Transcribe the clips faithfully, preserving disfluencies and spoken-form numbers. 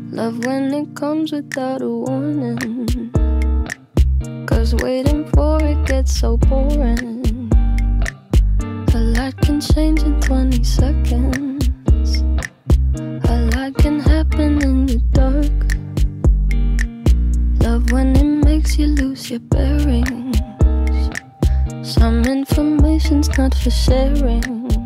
Love when it comes without a warning, 'cause waiting for it gets so boring. A lot can change in twenty seconds. A lot can happen in the dark. Love when it makes you lose your bearings. Some information's not for sharing.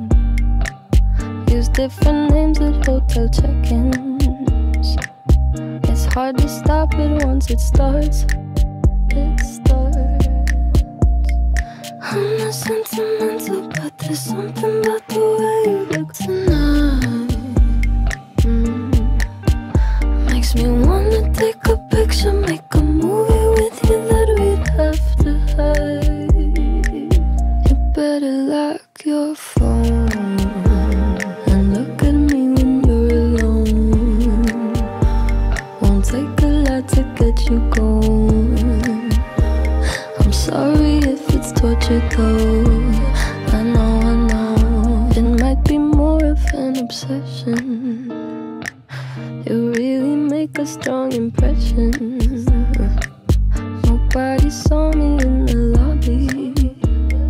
Use different names at hotel check-ins. It's hard to stop it once it starts. It starts. I'm not sentimental, but there's something about the way you look tonight. mm. Makes me wanna take a picture, make a movie with you that we'd have to hide. You better lock your phone and look at me when you're alone. Won't take a lot to get you going. I'm sorry if it's torture though. I know, I know, it might be more of an obsession. You really make a strong impression. Nobody saw me in the